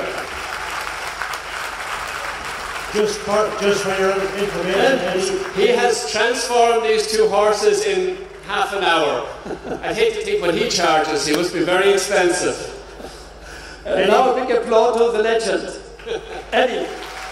Just, for, just for your information, he has transformed these two horses in half an hour. I hate to think what he charges. He must be very expensive. And now a big applause to the legend, Eddie.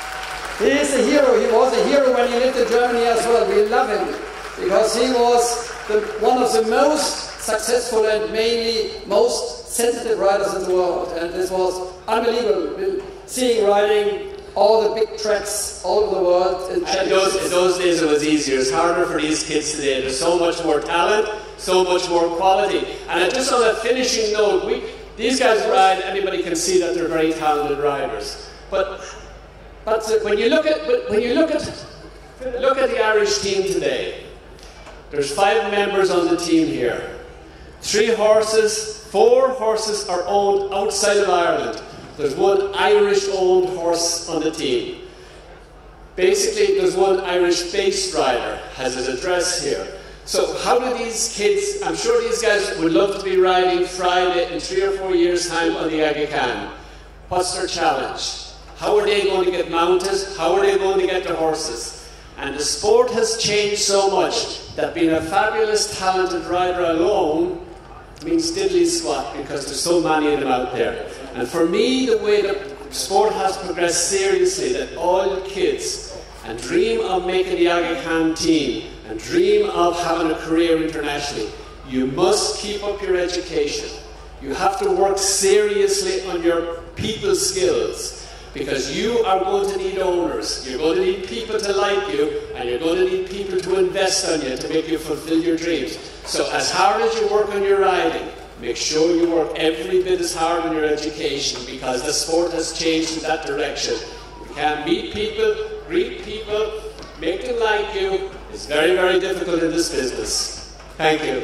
He is a hero. He was a hero when he lived in Germany as well. We love him because he was the, one of the most successful and mainly most sensitive riders in the world. And this was unbelievable, seeing riding all the big tracks all over the world. In, in, those, in those days it was easier. It's harder for these kids today. There's so much more talent, so much more quality. And just on a finishing note, we, these guys ride, anybody can see that they're very talented riders. But, but when you look at but when you look at look at the Irish team today, there's five members on the team here. Three horses, four horses are owned outside of Ireland. There's one Irish-owned horse on the team. Basically, there's one Irish-based rider, has his address here. So how do these kids, I'm sure these guys would love to be riding Friday in three or four years' time on the Aga Khan. What's their challenge? How are they going to get mounted? How are they going to get their horses? And the sport has changed so much that being a fabulous, talented rider alone means diddly squat, because there's so many of them out there. And for me, the way the sport has progressed seriously, that all the kids and dream of making the Aga Khan team and dream of having a career internationally, you must keep up your education. You have to work seriously on your people skills, because you are going to need owners. You're going to need people to like you, and you're going to need people to invest on you to make you fulfill your dreams. So as hard as you work on your riding, make sure you work every bit as hard on your education, because the sport has changed in that direction. You can't meet people, greet people, make them like you. It's very, very difficult in this business. Thank you.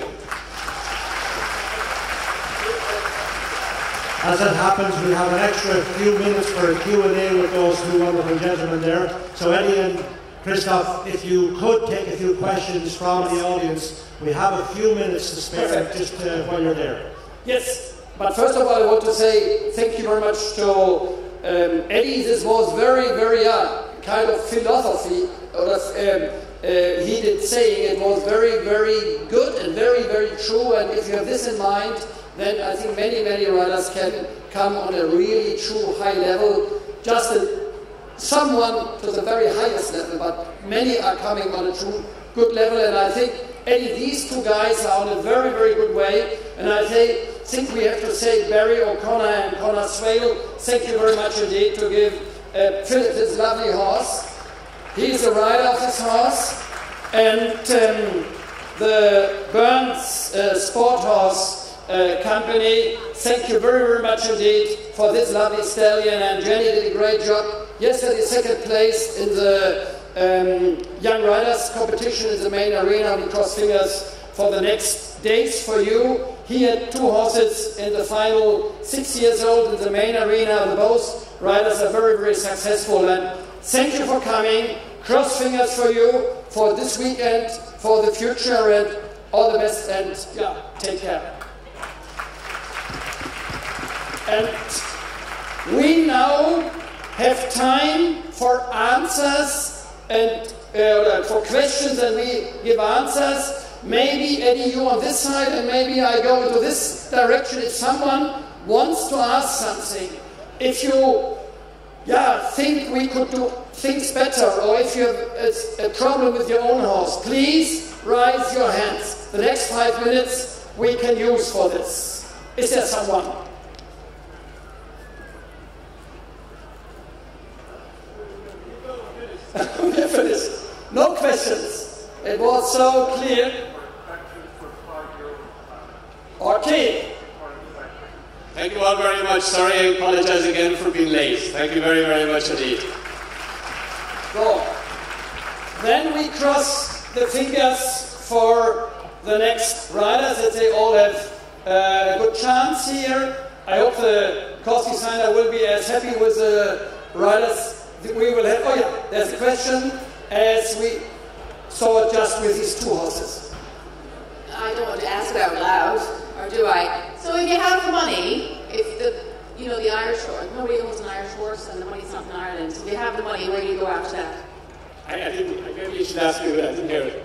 As it happens, we have an extra few minutes for a Q and A with those two wonderful gentlemen there. So Eddie and Christoph, if you could take a few questions from the audience, we have a few minutes to spare. Perfect. Just uh, while you're there. Yes, but first of all, I want to say thank you very much to um, Eddie. This was very, very uh, kind of philosophy, or um, uh, he did saying it was very, very good and very, very true. And if you have this in mind, then I think many, many riders can come on a really true high level. Just a, someone to the very highest level, but many are coming on a true good level. And I think, Eddie, these two guys are on a very, very good way. And I say, think we have to say Barry O'Connor and Conor Swale, thank you very much indeed to give uh, Philip this lovely horse. He's a rider of this horse. And um, the Burns uh, Sport Horse Uh, company, thank you very, very much indeed for this lovely stallion, and Jenny did a great job. Yesterday, second place in the um, Young Riders competition in the main arena. We cross fingers for the next days for you. He had two horses in the final, six years old in the main arena. The both riders are very, very successful. And thank you for coming. Cross fingers for you, for this weekend, for the future, and all the best. And yeah, take care. And we now have time for answers and uh, for questions, and we give answers. Maybe, Eddie, you on this side, and maybe I go into this direction if someone wants to ask something. If you yeah, think we could do things better, or if you have a, a problem with your own horse, please raise your hands. The next five minutes we can use for this. Is there someone? We're finished. No questions. It was so clear. Okay. Thank you all very much. Sorry, I apologize again for being late. Thank you very, very much indeed. So, then we cross the fingers for the next riders that they all have uh, a good chance here. I hope the course designer will be as happy with the riders that we will have. Oh yeah, there's a question as we saw just with these two horses. I don't want to ask it out loud, or do I? So if you have the money, if the, you know, the Irish horse, nobody owns an Irish horse and the money's not in Ireland, if you have the money, where do you go after that? I, I think maybe you should ask me, but I didn't hear it.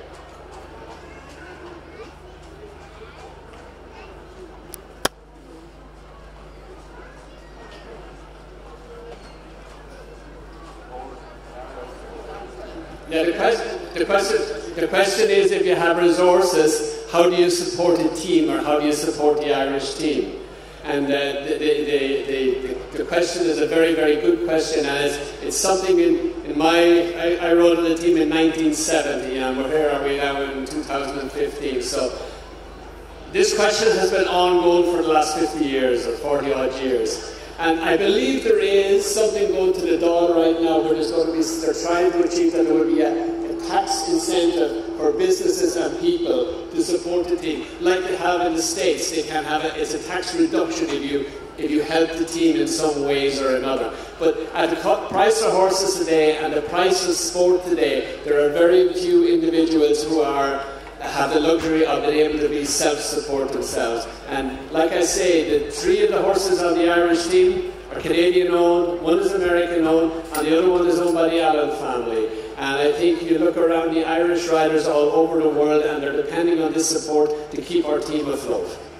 Yeah, the question, the question, the question is, if you have resources, how do you support a team, or how do you support the Irish team? And uh, the, the, the, the, the question is a very, very good question, and it's, it's something in, in my, I, I rode in the team in nineteen seventy, and we're here, are we now in two thousand fifteen, so this question has been ongoing for the last fifty years, or forty odd years. And I believe there is something going to the Dáil right now where there's going to be, they're trying to achieve that there will be a, a tax incentive for businesses and people to support the team, like they have in the States. They can have a, it's a tax reduction if you if you help the team in some ways or another. But at the price of horses today and the price of sport today, there are very few individuals who are have the luxury of being able to be self-support themselves. And like I say, the three of the horses on the Irish team are Canadian-owned, one is American-owned, and the other one is owned by the Allen family. And I think you look around the Irish riders all over the world, and they're depending on this support to keep our team afloat.